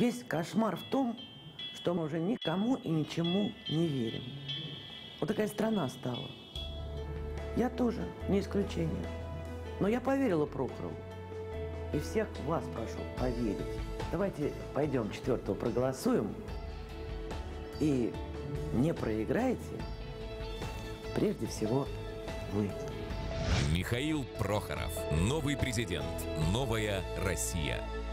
Весь кошмар в том, что мы уже никому и ничему не верим. Вот такая страна стала. Я тоже, не исключение. Но я поверила Прохорову. И всех вас прошу поверить. Давайте пойдем 4-го проголосуем. И не проиграете прежде всего вы. Михаил Прохоров. Новый президент. Новая Россия.